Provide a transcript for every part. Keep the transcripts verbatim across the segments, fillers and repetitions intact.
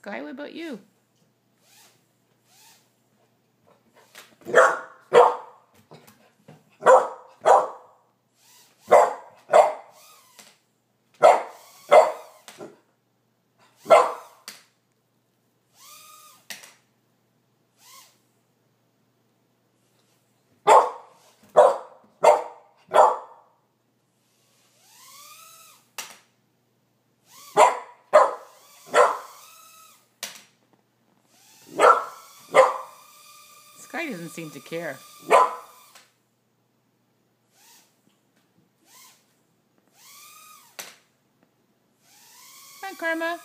Sky, what about you? Sky doesn't seem to care. Come on, Karma.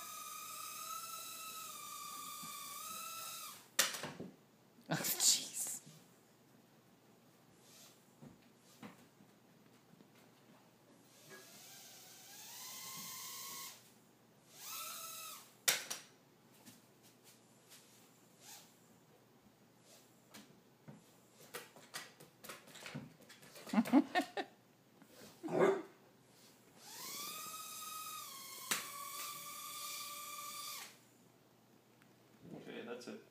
Oh, jeez. Okay, that's it.